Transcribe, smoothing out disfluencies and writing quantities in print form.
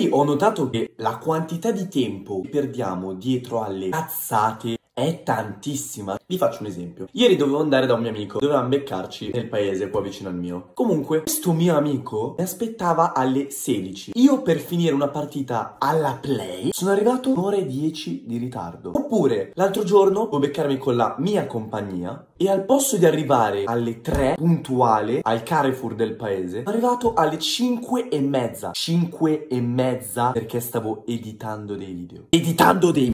Poi ho notato che la quantità di tempo che perdiamo dietro alle cazzate è tantissima. Vi faccio un esempio. Ieri dovevo andare da un mio amico, dovevamo beccarci nel paese qua vicino al mio. Comunque, questo mio amico mi aspettava alle 16. Io per finire una partita alla play sono arrivato un'ora e 10 di ritardo. Oppure, l'altro giorno devo beccarmi con la mia compagnia e al posto di arrivare alle 3 puntuale al Carrefour del paese, sono arrivato alle 5 e mezza. 5 e mezza perché stavo editando dei video.